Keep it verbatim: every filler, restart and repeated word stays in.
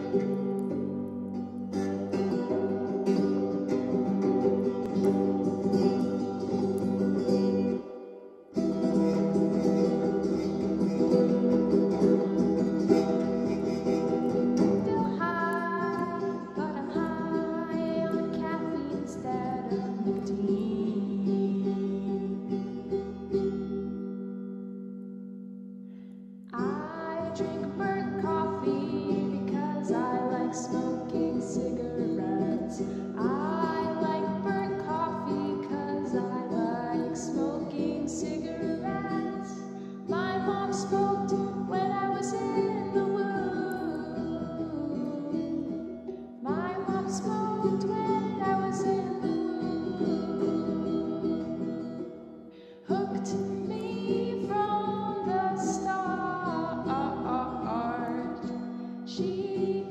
I drink burnt coffee because I like smoking cigarettes. I like burnt coffee because I like smoking cigarettes. My mom smoked when I was in the womb. My mom smoked when I was in the womb. Hooked me from the start. She